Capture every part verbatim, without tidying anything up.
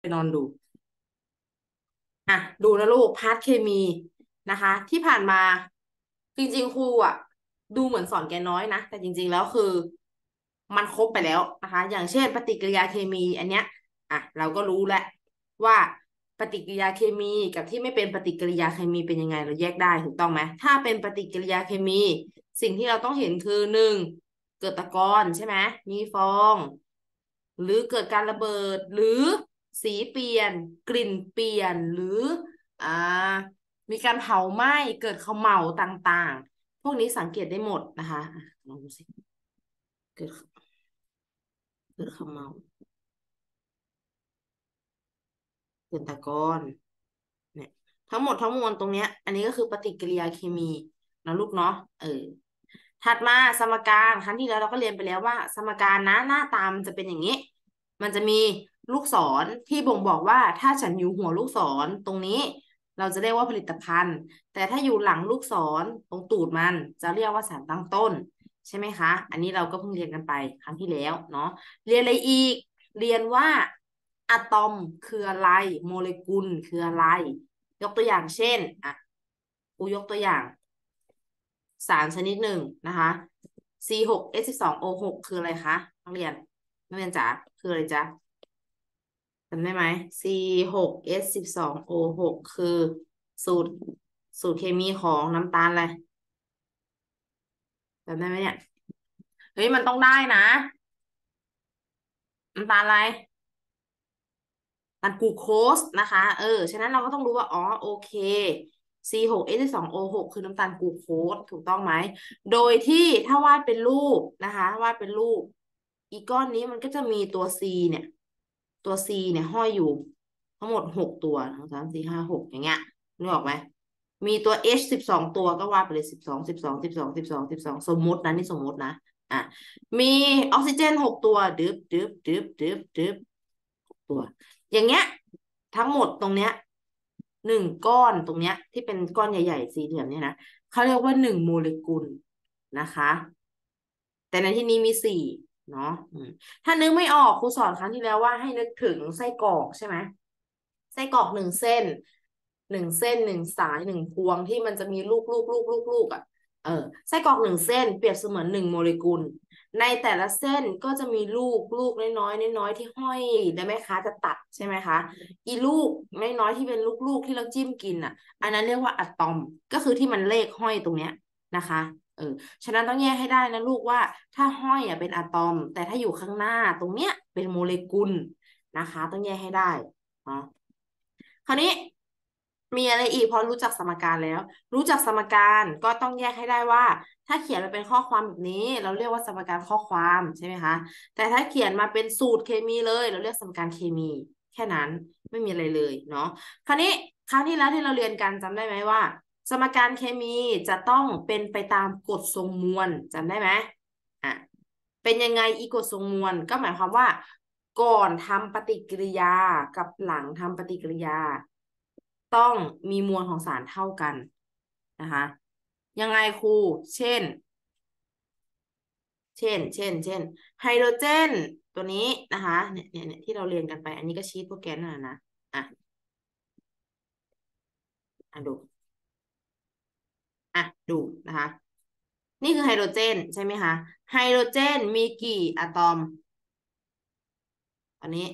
ไปนอนดูอ่ะดูนะลูกพาร์ทเคมีนะคะที่ผ่านมาจริงๆครูอ่ะดูเหมือนสอนแกน้อยนะแต่จริงๆแล้วคือมันครบไปแล้วนะคะอย่างเช่นปฏิกิริยาเคมีอันเนี้ยอ่ะเราก็รู้แล้วว่าปฏิกิริยาเคมีกับที่ไม่เป็นปฏิกิริยาเคมีเป็นยังไงเราแยกได้ถูกต้องไหมถ้าเป็นปฏิกิริยาเคมีสิ่งที่เราต้องเห็นคือหนึ่งเกิดตะกอนใช่ไหมมีฟองหรือเกิดการระเบิดหรือสีเปลี่ยนกลิ่นเปลี่ยนหรือ อ่ามีการเผาไหม้เกิดเขม่าต่างๆพวกนี้สังเกตได้หมดนะคะอ่ะลองดูสิเกิดเกิดเขม่าเกิดตะกอนเนี่ยทั้งหมดทั้งมวลตรงเนี้ยอันนี้ก็คือปฏิกิริยาเคมีนะลูกเนาะเออถัดมาสมการครั้งที่แล้วเราก็เรียนไปแล้วว่าสมการนะหน้าตามันจะเป็นอย่างนี้มันจะมีลูกศรที่บ่งบอกว่าถ้าฉันอยู่หัวลูกศรตรงนี้เราจะเรียกว่าผลิตภัณฑ์แต่ถ้าอยู่หลังลูกศรตรงตูดมันจะเรียกว่าสารตั้งต้นใช่ไหมคะอันนี้เราก็เพิ่งเรียนกันไปครั้งที่แล้วเนาะเรียนอะไรอีกเรียนว่าอะตอมคืออะไรโมเลกุลคืออะไรยกตัวอย่างเช่นอ่ะกูยกตัวอย่าง สารชนิดหนึ่งนะคะ ซี หก เอช สิบสอง โอ หก คืออะไรคะนักเรียนนักเรียนจ๋าคืออะไรจ๊ะจำได้ไหม ซี หก เอช สิบสอง โอ หก คือสูตรสูตรเคมีของน้ำตาลอะไรจำได้ไหมเนี่ยเฮ้ยมันต้องได้นะน้ำตาลอะไรน้ำตาลกลูโคสนะคะเออฉะนั้นเราก็ต้องรู้ว่าอ๋อโอเค ซี หก เอช สิบสอง โอ หก คือน้ำตาลกลูโคสถูกต้องไหมโดยที่ถ้าวาดเป็นรูปนะคะวาดเป็นรูป อีกก้อนนี้มันก็จะมีตัว C เนี่ยตัว C เนี่ยห้อยอยู่ทั้งหมดหกตัวหนึ่งสามสี่ห้าหกอย่างเงี้ยนึกออกไหมมีตัว H สิบสองตัวก็วาดไปเลยสิบสองสิบสองสิบสองสิบสองสิบสองสมมุตินะนี่สมมุตินะอ่ะมีออกซิเจนหกตัวดึบดึบดึบดึบดึบหกตัวอย่างเงี้ยทั้งหมดตรงเนี้ยหนึ่งก้อนตรงเนี้ยที่เป็นก้อนใหญ่ๆสี่เหลี่ยมเนี่ยนะเขาเรียกว่าหนึ่งโมเลกุลนะคะแต่ในที่นี้มีสี่เนาะอืมถ้านึกไม่ออกครูสอนครั้งที่แล้วว่าให้นึกถึงไส้กรอกใช่ไหมไส้กรอกหนึ่งเส้นหนึ่งเส้นหนึ่งสายหนึ่งพวงที่มันจะมีลูกลูกลูกลูกลูกอ่ะเออไส้กรอกหนึ่งเส้นเปรียบเสมือนหนึ่งโมเลกุลในแต่ละเส้นก็จะมีลูกลูกน้อยๆน้อยๆที่ห้อยได้ไหมคะจะตัดใช่ไหมคะอีลูกน้อยๆที่เป็นลูกๆที่เราจิ้มกินอ่ะอันนั้นเรียกว่าอะตอมก็คือที่มันเลขห้อยตรงเนี้ยนะคะเออ ฉะนั้นต้องแยกให้ได้นะลูกว่าถ้าห้อยอ่ะเป็นอะตอมแต่ถ้าอยู่ข้างหน้าตรงเนี้ยเป็นโมเลกุลนะคะต้องแยกให้ได้เนาะคราวนี้มีอะไรอีกพอรู้จักสมการแล้วรู้จักสมการก็ต้องแยกให้ได้ว่าถ้าเขียนมาเป็นข้อความแบบนี้เราเรียกว่าสมการข้อความใช่ไหมคะแต่ถ้าเขียนมาเป็นสูตรเคมีเลยเราเรียกสมการเคมีแค่นั้นไม่มีอะไรเลยเนาะคราวนี้ครั้งที่แล้วที่เราเรียนกันจำได้ไหมว่า สมการเคมีจะต้องเป็นไปตามกฎทรงมวลจำได้ไหมอ่ะเป็นยังไงอีกฎทรงมวลก็หมายความว่าก่อนทำปฏิกิริยากับหลังทำปฏิกิริยาต้องมีมวลของสารเท่ากันนะคะยังไงครูเช่นเช่นเช่นเช่นไฮโดรเจนตัวนี้นะคะเนี่ยเนี่ยเนี่ยที่เราเรียนกันไปอันนี้ก็ชีทโปรแกรมนั่นแหละนะอ่ะอ่ะดูอ่ะดูนะคะนี่คือไฮโดรเจนใช่ไหมคะไฮโดรเจนมีกี่อะตอม อันนี้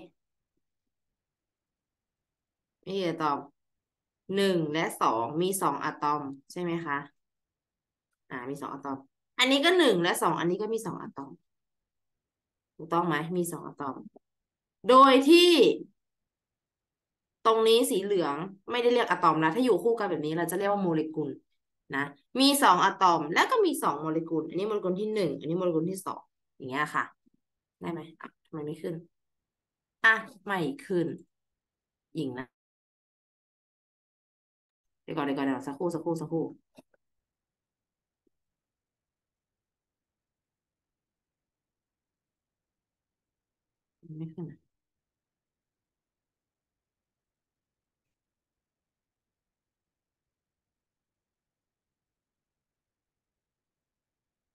มีกี่อะตอมหนึ่งและสองมีสองอะตอมใช่ไหมคะอ่ามีสองอะตอมอันนี้ก็หนึ่งและสองอันนี้ก็มีสองอะตอมถูกต้องไหมมีสองอะตอมโดยที่ตรงนี้สีเหลืองไม่ได้เรียกอะตอมนะถ้าอยู่คู่กันแบบนี้เราจะเรียกว่าโมเลกุลนะมีสองอะตอมแล้วก็มีสองโมเลกุลอันนี้โมเลกุลที่หนึ่งอันนี้โมเลกุลที่สองอย่างเงี้ยค่ะได้ไหมอ่ะทำไมไม่ขึ้นอ่ะไม่ขึ้นหญิงนะเดี๋ยวก่อนเดี๋ยวก่อนเดี๋ยวสักครู่สักครู่สักครู่ไม่ขึ้น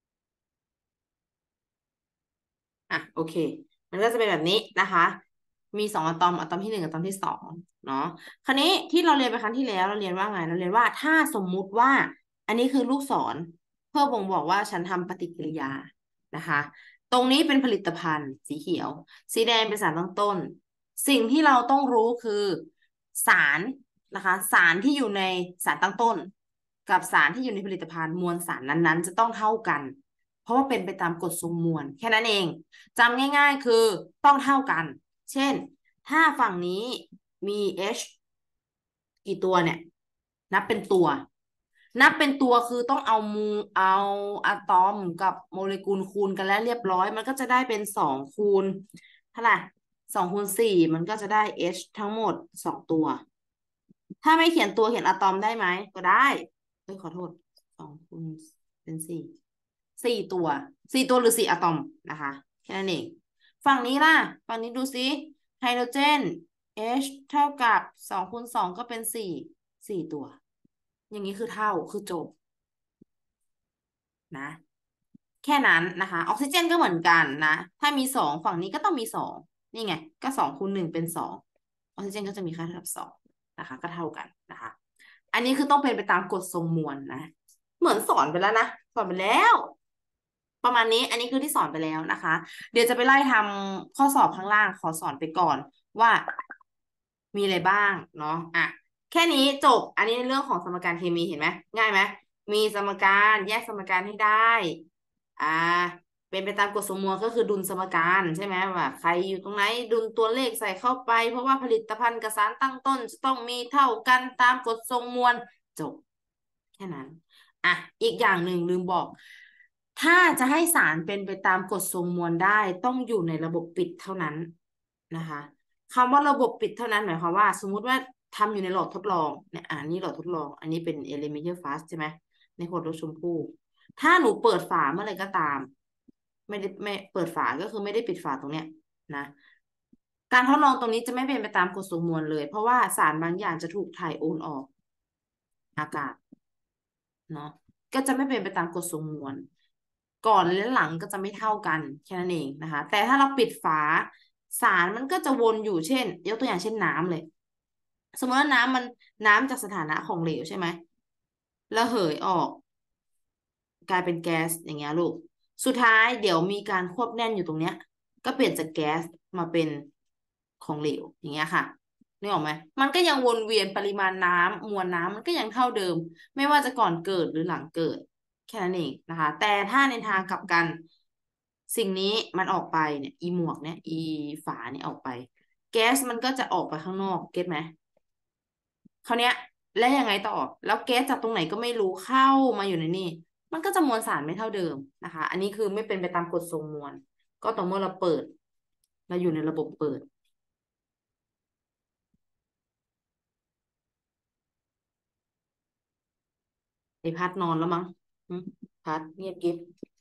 อ่ะโอเคมันก็จะเป็นแบบนี้นะคะมีสองอะตอมอะตอมที่หนึ่งอะตอมที่สองเนาะคราวนี้ที่เราเรียนไปครั้งที่แล้วเราเรียนว่าไงเราเรียนว่าถ้าสมมุติว่าอันนี้คือลูกศรเพื่อบ่งบอกว่าฉันทำปฏิกิริยานะคะตรงนี้เป็นผลิตภัณฑ์สีเขียวสีแดงเป็นสารตั้งต้นสิ่งที่เราต้องรู้คือสารนะคะสารที่อยู่ในสารตั้งต้นกับสารที่อยู่ในผลิตภัณฑ์มวลสารนั้นๆจะต้องเท่ากันเพราะว่าเป็นไปตามกฎทรงมวลแค่นั้นเองจำง่ายๆคือต้องเท่ากัน เช่น ถ้าฝั่งนี้มี H กี่ตัวเนี่ย นับเป็นตัว นับเป็นตัวคือต้องเอามูเอาอะตอมกับโมเลกุลคูณกันแล้วเรียบร้อย มันก็จะได้เป็นสองคูณเท่าไหร่สองคูณสี่มันก็จะได้ H ทั้งหมดสองตัว ถ้าไม่เขียนตัวเขียนอะตอมได้ไหม ก็ได้เอ้ยขอโทษสองคูณเป็นสี่สี่ตัวสี่ตัวหรือสี่อะตอมนะคะแค่นั้นเองฝั่งนี้ล่ะฝั่งนี้ดูซิไฮโดรเจน H เท่ากับสองคูณสองก็เป็นสี่สี่ตัว อย่างนี้คือเท่าคือจบนะแค่นั้นนะคะออกซิเจนก็เหมือนกันนะถ้ามีสองฝั่งนี้ก็ต้องมีสองนี่ไงก็สองคูณหนึ่งเป็นสองออกซิเจนก็จะมีค่าเท่ากับสองนะคะก็เท่ากันนะคะอันนี้คือต้องเป็นไปตามกฎทรงมวลนะเหมือนสอนไปแล้วนะสอนไปแล้วประมาณนี้อันนี้คือที่สอนไปแล้วนะคะเดี๋ยวจะไปไล่ทำข้อสอบข้างล่างขอสอนไปก่อนว่ามีอะไรบ้างเนาะอ่ะแค่นี้จบอันนี้ในเรื่องของสมการเคมีเห็นไหมง่ายไหมมีสมการแยกสมการให้ได้อ่าเป็นไปตามกฎสมมติก็คือดุลสมการใช่ไหมว่าใครอยู่ตรงไหนดุลตัวเลขใส่เข้าไปเพราะว่าผลิตภัณฑ์กับสารตั้งต้นจะต้องมีเท่ากันตามกฎทรงมวลจบแค่นั้นอ่ะอีกอย่างหนึ่งลืมบอกถ้าจะให้สารเป็นไปตามกฎทรงมวลได้ต้องอยู่ในระบบปิดเท่านั้นนะคะคำว่าระบบปิดเท่านั้นหมายความว่าสมมุติว่าทำอยู่ในหลอดทดลองเนี่ยอ่านี่หลอดทดลองอันนี้เป็น elemental fast ใช่ไหมในขวดรสชมพูถ้าหนูเปิดฝาเมื่อไหร่ก็ตามไม่ได้ไม่เปิดฝาก็คือไม่ได้ปิดฝาตรงเนี้ยนะการทดลองตรงนี้จะไม่เป็นไปตามกฎทรงมวลเลยเพราะว่าสารบางอย่างจะถูกถ่ายโอนออกอากาศ เนาะก็จะไม่เป็นไปตามกฎทรงมวลก่อนและหลังก็จะไม่เท่ากันแค่นั้นเองนะคะแต่ถ้าเราปิดฝาสารมันก็จะวนอยู่เช่นยกตัวอย่างเช่นน้ำเลยสมมติว่าน้ำมันน้ำจากสถานะของเหลวใช่ไหมแล้วเหยออกกลายเป็นแก๊สอย่างเงี้ยลูกสุดท้ายเดี๋ยวมีการควบแน่นอยู่ตรงเนี้ยก็เปลี่ยนจากแก๊สมาเป็นของเหลวอย่างเงี้ยค่ะนึกออกไหมมันก็ยังวนเวียนปริมาณน้ำมวลน้ำมันก็ยังเท่าเดิมไม่ว่าจะก่อนเกิดหรือหลังเกิด แค่นั้นเองนะคะแต่ถ้าในทางกลับกันสิ่งนี้มันออกไปเนี่ยอีหมวกเนี่ยอีฝาเนี่ยออกไปแก๊สมันก็จะออกไปข้างนอกเก็ตไหมคราวเนี้ยแล้วยังไงต่อแล้วแก๊สจากตรงไหนก็ไม่รู้เข้ามาอยู่ในนี่มันก็จะมวลสารไม่เท่าเดิมนะคะอันนี้คือไม่เป็นไปตามกฎทรงมวลก็ต่อเมื่อเราเปิดเราอยู่ในระบบเปิดไอพัดนอนแล้วมั้งหึพัดเงียบกิ๊บ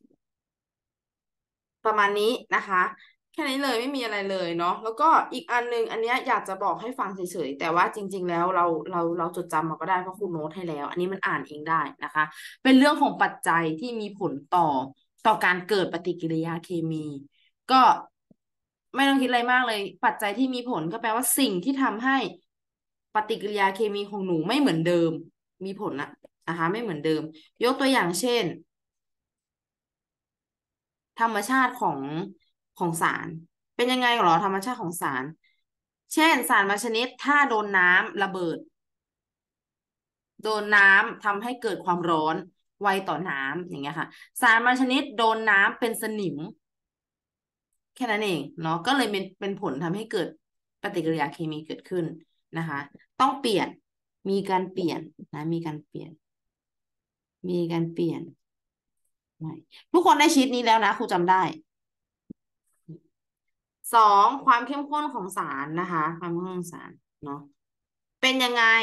ประมาณนี้นะคะแค่นี้เลยไม่มีอะไรเลยเนาะแล้วก็อีกอันนึงอันเนี้ยอยากจะบอกให้ฟังเฉยๆแต่ว่าจริงๆแล้วเราเราเราจดจำมาก็ได้เพราะครูโน้ตให้แล้วอันนี้มันอ่านเองได้นะคะเป็นเรื่องของปัจจัยที่มีผลต่อต่อการเกิดปฏิกิริยาเคมีก็ไม่ต้องคิดอะไรมากเลยปัจจัยที่มีผลก็แปลว่าสิ่งที่ทำให้ปฏิกิริยาเคมีของหนูไม่เหมือนเดิมมีผลนะนะคะไม่เหมือนเดิมยกตัวอย่างเช่น ธรรมชาติของของสารเป็นยังไงเหรอธรรมชาติของสารเช่นสารบางชนิดถ้าโดนน้ำระเบิดโดนน้ำทำให้เกิดความร้อนไวต่อน้ำอย่างเงี้ยค่ะสารบางชนิดโดนน้ำเป็นสนิมแค่นั้นเองเนาะก็เลยเป็นเป็นผลทำให้เกิดปฏิกิริยาเคมีเกิดขึ้นนะคะต้องเปลี่ยนมีการเปลี่ยนนะมีการเปลี่ยนมีการเปลี่ยนไม่ทุกคนได้ชีทนี้แล้วนะครูจำได้ สองความเข้มข้นของสารนะคะความเข้มข้นของสารเนาะเป็นยังไง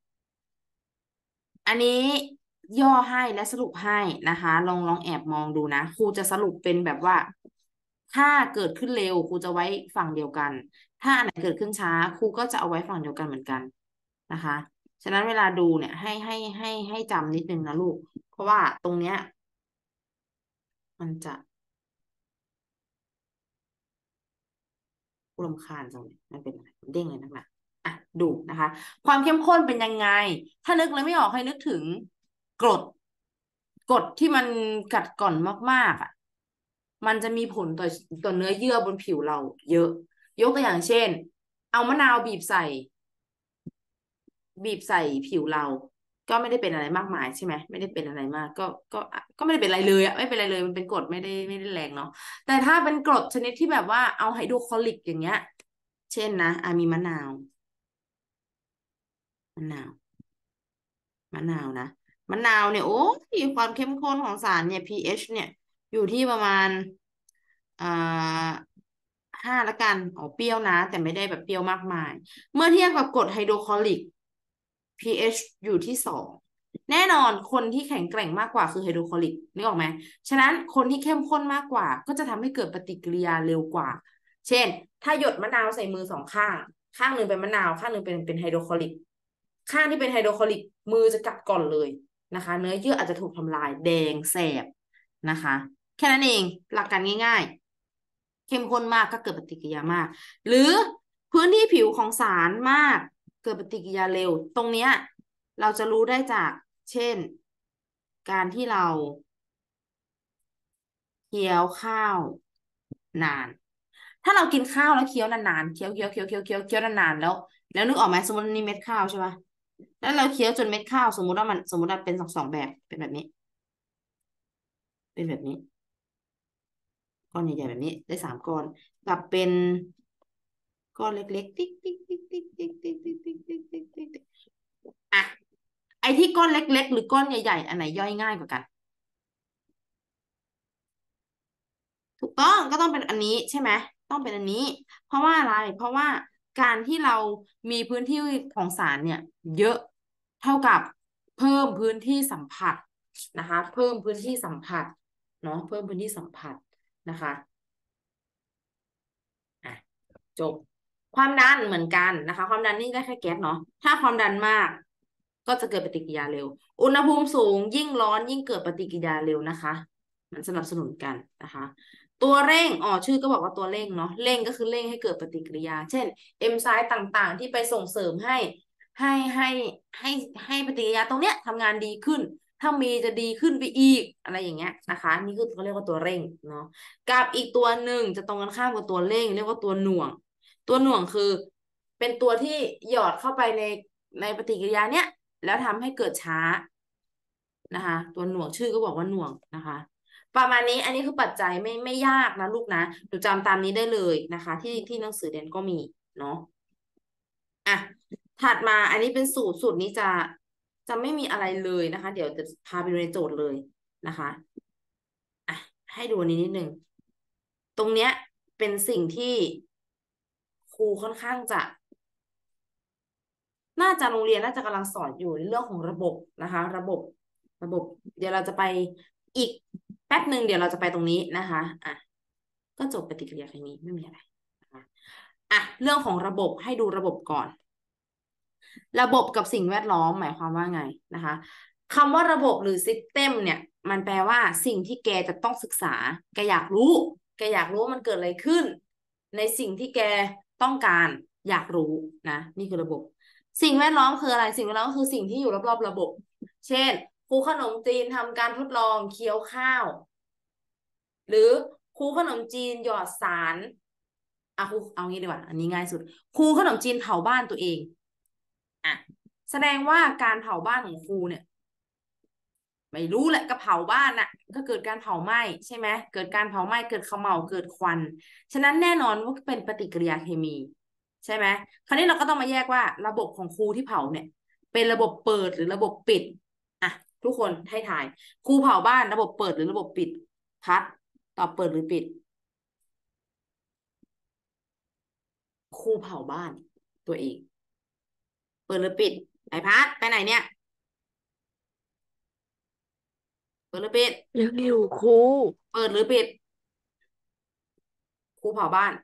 อันนี้ย่อให้และสรุปให้นะคะลองลองแอบมองดูนะครูจะสรุปเป็นแบบว่าถ้าเกิดขึ้นเร็วครูจะไว้ฝั่งเดียวกันถ้าอันไหนเกิดขึ้นช้าครูก็จะเอาไว้ฝั่งเดียวกันเหมือนกันนะคะฉะนั้นเวลาดูเนี่ยให้ให้ให้ให้จำนิดนึงนะลูกเพราะว่าตรงเนี้ยมันจะรำคาญจังเลยมันเป็นอะไรมันเด้งเลยนักหนาอ่ะดูนะคะความเข้มข้นเป็นยังไงถ้านึกแล้วไม่ออกให้นึกถึงกรดกรดที่มันกัดก่อนมากๆอ่ะมันจะมีผลต่อต่อเนื้อเยื่อบนผิวเราเยอะยกตัวอย่างเช่นเอามะนาวบีบใส่บีบใส่ผิวเราก็ไม่ได้เป็นอะไรมากมายใช่ไหมไม่ได้เป็นอะไรมากก็ก็ก็ไม่ได้เป็นอะไรเลยอะไม่เป็นอะไรเลยมันเป็นกรดไม่ได้ไม่ได้แรงเนาะแต่ถ้าเป็นกรดชนิดที่แบบว่าเอาไฮโดรคลอริกอย่างเงี้ยเช่นนะอ่ะมีมะนาวมะนาว มะนาวนะมะนาวเนี่ยโอ้ยความเข้มข้นของสารเนี่ย pH เนี่ยอยู่ที่ประมาณอ่าห้าละกันอ๋อเปรี้ยวนะแต่ไม่ได้แบบเปรี้ยวมากมายเมื่อเทียบกับกรดไฮโดรคลอริก pH อยู่ที่สองแน่นอนคนที่แข็งแกร่งมากกว่าคือไฮโดรคลอริกนึกออกไหมฉะนั้นคนที่เข้มข้นมากกว่าก็จะทำให้เกิดปฏิกิริยาเร็วกว่าเช่นถ้าหยดมะนาวใส่มือสองข้างข้างหนึ่งเป็นมะนาวข้างหนึ่งเป็นเป็นไฮโดรคลอริก ข้างที่เป็นไฮโดรคลอริกมือจะกัดก่อนเลยนะคะเนื้อเยื่ออาจจะถูกทำลายแดงแสบนะคะแค่นั้นเองหลักการง่ายๆเข้มข้นมากก็เกิดปฏิกิริยามากหรือพื้นที่ผิวของสารมากเกิดปฏิกิริยาเร็วตรงเนี้ยเราจะรู้ได้จากเช่นการที่เราเคี้ยวข้าวนานถ้าเรากินข้าวแล้วเคี้ยวนานๆเคี้ยวเคี้ยวเคี้ยวเคี้ยวเคี้ยวเคี้ยวนานๆแล้วแล้วนึกออกไหมสมมตินี่เม็ดข้าวใช่ปะ แล้วเราเคี้ยวจนเม็ดข้าวสมมุติว่ามันสมมติว่าเป็นสองสองแบบเป็นแบบนี้เป็นแบบนี้ก้อนใหญ่ๆแบบนี้ได้สามก้อนกับเป็นก้อนเล็กๆติ๊กติ๊กติ๊กติ๊กติ๊กติ๊กติ๊กติ๊กติ๊กติ๊กติ๊กติ๊กอ่ะไอ้ที่ก้อนเล็กๆหรือก้อนใหญ่ๆอันไหนย่อยง่ายกว่ากันถูกต้องก็ต้องเป็นอันนี้ใช่ไหมต้องเป็นอันนี้เพราะว่าอะไรเพราะว่าการที่เรามีพื้นที่ของสารเนี่ยเยอะเท่ากับเพิ่มพื้นที่สัมผัสนะคะเพิ่มพื้นที่สัมผัสเนาะเพิ่มพื้นที่สัมผัสนะคะ อ่ะจบความดันเหมือนกันนะคะความดันนี่ได้แค่แก๊สเนาะถ้าความดันมากก็จะเกิดปฏิกิริยาเร็วอุณหภูมิสูงยิ่งร้อนยิ่งเกิดปฏิกิริยาเร็วนะคะมันสนับสนุนกันนะคะตัวเร่งอ๋อชื่อก็บอกว่าตัวเร่งเนาะเร่งก็คือเร่งให้เกิดปฏิกิริยาเช่นเอนไซม์ต่างๆที่ไปส่งเสริมให้ให้ให้ให้ให้ปฏิกิริยาตรงเนี้ยทำงานดีขึ้นถ้ามีจะดีขึ้นไปอีกอะไรอย่างเงี้ยนะคะนี่คือเขาเรียกว่าตัวเร่งเนาะ กับอีกตัวหนึ่งจะตรงกันข้ามกับตัวเร่งเรียกว่าตัวหน่วงตัวหน่วงคือเป็นตัวที่หยอดเข้าไปในในปฏิกิริยาเนี้ยแล้วทำให้เกิดช้านะคะตัวหน่วงชื่อก็บอกว่าหน่วงนะคะประมาณนี้อันนี้คือปัจจัยไม่ไม่ยากนะลูกนะหนูจำตามนี้ได้เลยนะคะที่ที่หนังสือเรียนก็มีเนาะอ่ะถัดมาอันนี้เป็นสูตรสูตรนี้จะจะไม่มีอะไรเลยนะคะเดี๋ยวจะพาไปดูในโจทย์เลยนะคะอ่ะให้ดูอันนี้นิดนึง ตรงเนี้ยเป็นสิ่งที่ครูค่อนข้างจะน่าจะโรงเรียนน่าจะกำลังสอนอยู่ในเรื่องของระบบนะคะระบบระบบเดี๋ยวเราจะไปอีกแป๊บหนึ่งเดี๋ยวเราจะไปตรงนี้นะคะอ่ะก็จบปฏิกิริยาเคมีไม่มีอะไรนะคะอ่ะเรื่องของระบบให้ดูระบบก่อน ระบบกับสิ่งแวดล้อมหมายความว่าไงนะคะคำว่าระบบหรือ ซิสเต็ม เนี่ยมันแปลว่าสิ่งที่แกจะต้องศึกษาแกอยากรู้แกอยากรู้ว่ามันเกิดอะไรขึ้นในสิ่งที่แกต้องการอยากรู้นะนี่คือระบบสิ่งแวดล้อมคืออะไรสิ่งแวดล้อมก็คือสิ่งที่อยู่รอบๆระบบเช่นครูขนมจีนทำการทดลองเคี้ยวข้าวหรือครูขนมจีนหยอดสารอ่ะครูเอางี้ดีกว่าอันนี้ง่ายสุดครูขนมจีนเผาบ้านตัวเอง อ่ะแสดงว่าการเผาบ้านของครูเนี่ยไม่รู้แหละก็เผาบ้านน่ะก็เกิดการเผาไหม้ใช่ไหมเกิดการเผาไหม้เกิดเขม่าเกิดควันฉะนั้นแน่นอนว่าเป็นปฏิกิริยาเคมีใช่ไหมคราวนี้เราก็ต้องมาแยกว่าระบบของครูที่เผาเนี่ยเป็นระบบเปิดหรือระบบปิดอ่ะทุกคนให้ทายครูเผาบ้านระบบเปิดหรือระบบปิดพัดตอบเปิดหรือปิดครูเผาบ้านตัวเองเปิดหรือปิดไอพัดไปไหนเนี่ยเปิดหรือปิดยังอยู่ครูเปิดหรือปิดครูเผาบ้าน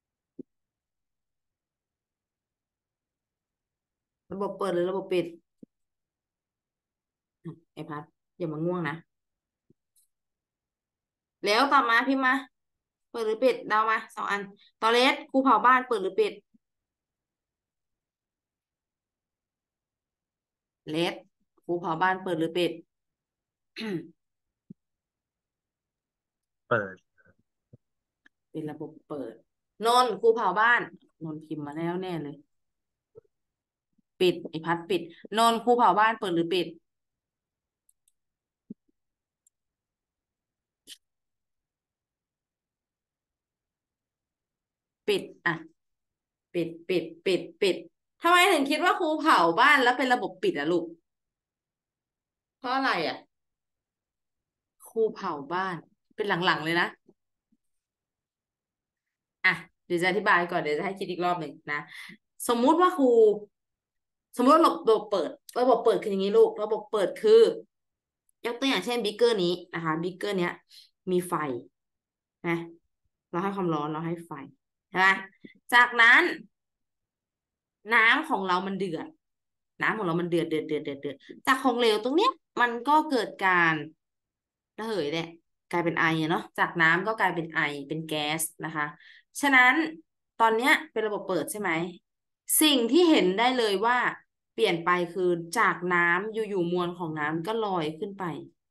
ระบบเปิดหรือระบบปิดอ่ะไอพัดอย่ามาง่วงนะแล้วต่อมาพิมพ์มาเปิดหรือปิดเดามาสองอันตอเลสครูเผาบ้านเปิดหรือปิดเลสครูเผาบ้านเปิดหรือปิดเปิดเป็นระบบเปิดนนท์ครูเผาบ้านนนท์พิมพ์มาแล้วแน่เลยปิดไอพัดปิดนนท์ครูเผาบ้านเปิดหรือปิดปิดอ่ะปิดปิดปิดปิดทำไมถึงคิดว่าครูเผาบ้านแล้วเป็นระบบปิดอะลูกเพราะอะไรอะครูเผาบ้านเป็นหลังๆเลยนะอ่ะเดี๋ยวจะอธิบายก่อนเดี๋ยวจะให้คิดอีกรอบหนึ่งนะสมมุติว่าครูสมมติว่าระบบเปิดระบบเปิดคืออย่างนี้ลูกระบบเปิดคือยกตัวอย่างเช่นบิ๊กเกอร์นี้นะคะบิ๊กเกอร์เนี้ยมีไฟนะเราให้ความร้อนเราให้ไฟใช่ไหมจากนั้นน้ำของเรามันเดือดน้ำของเรามันเดือดเดือดเดือดเดือดเดือดจากของเหลวตรงเนี้ยมันก็เกิดการระเหยแหละกลายเป็นไออะเนาะจากน้ำก็กลายเป็นไอเป็นแก๊สนะคะฉะนั้นตอนเนี้ยเป็นระบบเปิดใช่ไหมสิ่งที่เห็นได้เลยว่าเปลี่ยนไปคือจากน้ำอยู่ๆมวลของน้ำก็ลอยขึ้นไป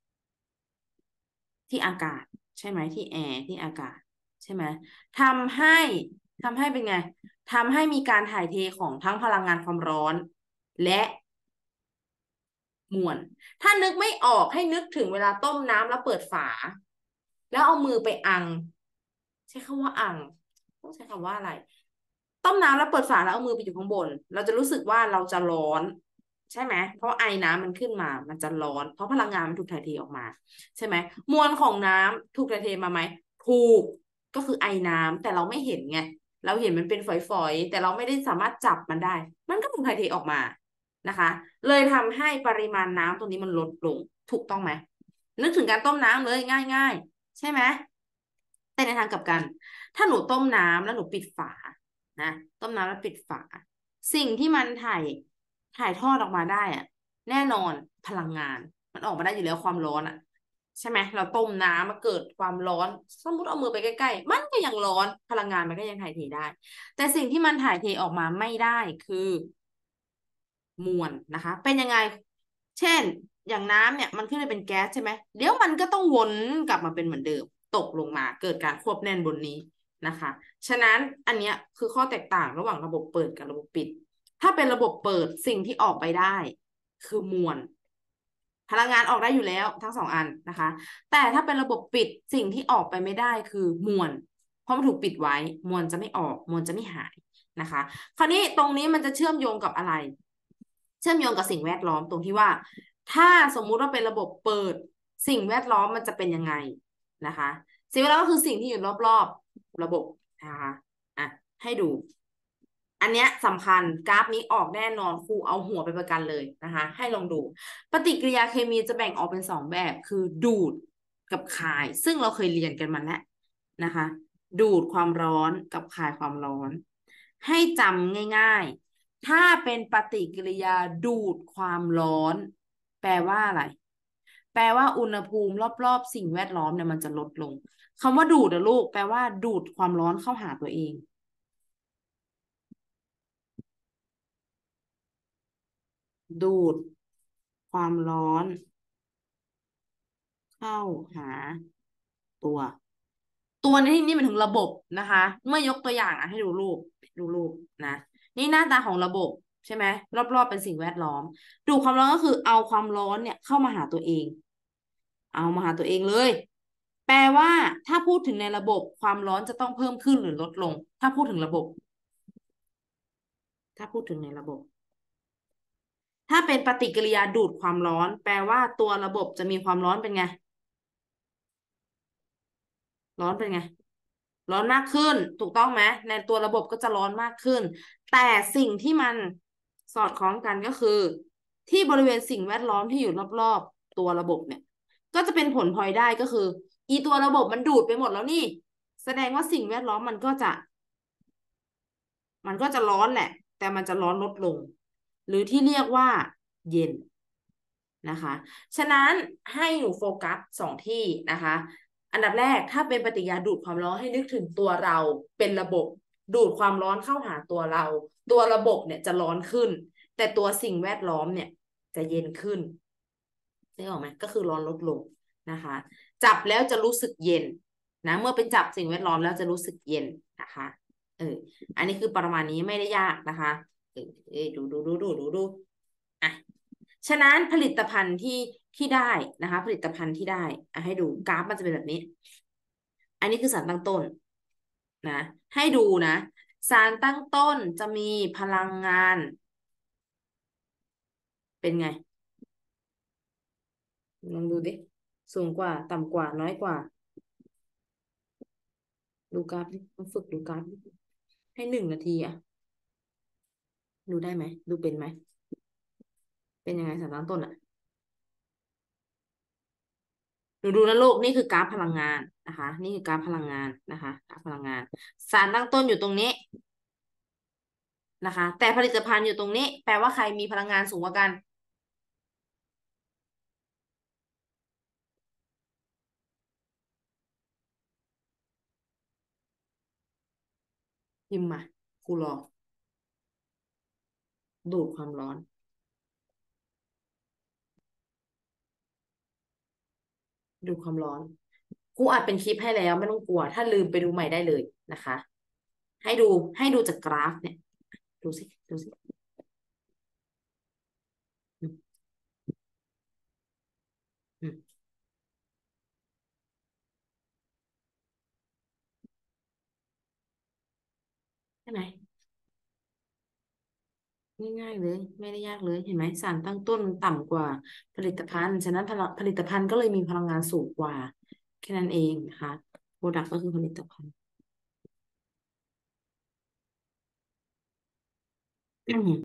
ที่อากาศใช่ไหมที่แอร์ที่อากาศใช่ไหมทำให้ทำให้เป็นไงทำให้มีการถ่ายเทของทั้งพลังงานความร้อนและมวลถ้านึกไม่ออกให้นึกถึงเวลาต้มน้ำแล้วเปิดฝาแล้วเอามือไปอังใช้คำว่าอังต้องใช้คำว่าอะไรต้มน้ำแล้วเปิดฝาแล้วเอามือไปอยู่ข้างบนเราจะรู้สึกว่าเราจะร้อนใช่ไหมเพราะไอน้ำมันขึ้นมามันจะร้อนเพราะพลังงานมันถูกถ่ายเทออกมาใช่ไหมมวลของน้ำถูกถ่ายเทมาไหมถูกก็คือไอน้ำแต่เราไม่เห็นไงเราเห็นมันเป็นฝอยๆแต่เราไม่ได้สามารถจับมันได้มันก็ถูกถ่ายเทออกมานะคะเลยทำให้ปริมาณน้ำตรงนี้มันลดลงถูกต้องไหมนึกถึงการต้มน้ำเลยง่ายๆใช่ไหมแต่ในทางกลับกันถ้าหนูต้มน้ำแล้วหนูปิดฝานะต้มน้ำแล้วปิดฝาสิ่งที่มันถ่ายถ่ายทอดออกมาได้อะแน่นอนพลังงานมันออกมาได้อยู่แล้วความร้อนอะใช่ไหมเราต้มน้ำมาเกิดความร้อนสมมติเอามือไปใกล้ๆมันก็ยังร้อนพลังงานมันก็ยังถ่ายเทได้แต่สิ่งที่มันถ่ายเทออกมาไม่ได้คือมวลนะคะเป็นยังไงเช่นอย่างน้ำเนี่ยมันขึ้นไปเป็นแก๊สใช่ไหมเดี๋ยวมันก็ต้องวนกลับมาเป็นเหมือนเดิมตกลงมาเกิดการควบแน่นบนนี้นะคะฉะนั้นอันเนี้ยคือข้อแตกต่างระหว่างระบบเปิดกับระบบปิดถ้าเป็นระบบเปิดสิ่งที่ออกไปได้คือมวลพลังงานออกได้อยู่แล้วทั้งสองอันนะคะแต่ถ้าเป็นระบบปิดสิ่งที่ออกไปไม่ได้คือมวลเพราะมันถูกปิดไว้มวลจะไม่ออกมวลจะไม่หายนะคะคราวนี้ตรงนี้มันจะเชื่อมโยงกับอะไรเชื่อมโยงกับสิ่งแวดล้อมตรงที่ว่าถ้าสมมุติว่าเป็นระบบเปิดสิ่งแวดล้อมมันจะเป็นยังไงนะคะสิ่งแวดล้อมก็คือสิ่งที่อยู่รอบๆระบบนะคะอ่ะให้ดู อันเนี้ยสำคัญกราฟนี้ออกแน่นอนครูเอาหัวไปประกันเลยนะคะให้ลองดูปฏิกิริยาเคมีจะแบ่งออกเป็นสองแบบคือดูดกับคายซึ่งเราเคยเรียนกันมาแล้วนะคะดูดความร้อนกับคายความร้อนให้จำง่ายๆถ้าเป็นปฏิกิริยาดูดความร้อนแปลว่าอะไรแปลว่าอุณหภูมิรอบๆสิ่งแวดล้อมเนี่ยมันจะลดลงคำว่าดูดอะลูกแปลว่าดูดความร้อนเข้าหาตัวเอง ดูดความร้อนเข้าหาตัวตัวนี้นี่มันถึงระบบนะคะเมื่อยกตัวอย่างอ่ะให้ดูรูปดูรูปนะนี่หน้าตาของระบบใช่ไหมรอบๆเป็นสิ่งแวดล้อมดูดความร้อนก็คือเอาความร้อนเนี่ยเข้ามาหาตัวเองเอามาหาตัวเองเลยแปลว่าถ้าพูดถึงในระบบความร้อนจะต้องเพิ่มขึ้นหรือลดลงถ้าพูดถึงระบบถ้าพูดถึงในระบบถ้าเป็นปฏิกิริยาดูดความร้อนแปลว่าตัวระบบจะมีความร้อนเป็นไง ร้อนเป็นไงร้อนมากขึ้นถูกต้องไหมในตัวระบบก็จะร้อนมากขึ้นแต่สิ่งที่มันสอดคล้องกันก็คือที่บริเวณสิ่งแวดล้อมที่อยู่รอบๆตัวระบบเนี่ยก็จะเป็นผลพลอยได้ก็คืออีตัวระบบมันดูดไปหมดแล้วนี่แสดงว่าสิ่งแวดล้อมมันก็จะมันก็จะร้อนแหละแต่มันจะร้อนลดลงหรือที่เรียกว่าเย็นนะคะฉะนั้นให้หนูโฟกัสสองที่นะคะอันดับแรกถ้าเป็นปฏิกิริยาดูดความร้อนให้นึกถึงตัวเราเป็นระบบดูดความร้อนเข้าหาตัวเราตัวระบบเนี่ยจะร้อนขึ้นแต่ตัวสิ่งแวดล้อมเนี่ยจะเย็นขึ้นนึกออกไหมก็คือร้อนลดลงนะคะจับแล้วจะรู้สึกเย็นนะเมื่อเป็นจับสิ่งแวดล้อมแล้วจะรู้สึกเย็นนะคะเอออันนี้คือประมาณนี้ไม่ได้ยากนะคะเออเออดูดูดูดูดูดูอ่ะฉะนั้นผลิตภัณฑ์ที่ที่ได้นะคะผลิตภัณฑ์ที่ได้อ่ะให้ดูกราฟมันจะเป็นแบบนี้อันนี้คือสารตั้งต้นนะให้ดูนะสารตั้งต้นจะมีพลังงานเป็นไงลองดูดิสูงกว่าต่ำกว่าน้อยกว่าดูกราฟดิมาฝึกดูกราฟดิให้หนึ่งนาทีอะดูได้ไหมดูเป็นไหมเป็นยังไงสารตั้งต้นอะดูดูนะโลกนี่คือกราฟพลังงานนะคะนี่คือกราฟพลังงานนะคะกราฟพลังงานสารตั้งต้นอยู่ตรงนี้นะคะแต่ผลิตภัณฑ์อยู่ตรงนี้แปลว่าใครมีพลังงานสูงกว่ากันพิมพ์มาครูรอดูดความร้อนดูดความร้อนครูอัดเป็นคลิปให้แล้วไม่ต้องกลัวถ้าลืมไปดูใหม่ได้เลยนะคะให้ดูให้ดูจากกราฟเนี่ยดูสิดูสิอืมอืมใช่ไหม ง่ายๆเลยไม่ได้ยากเลยเห็นไหมสารตั้งต้นมันต่ำกว่าผลิตภัณฑ์ฉะนั้นพลังผลิตภัณฑ์ก็เลยมีพลังงานสูงกว่าแค่นั้นเองนะคะโปรดักต์ก็คือผลิตภัณฑ์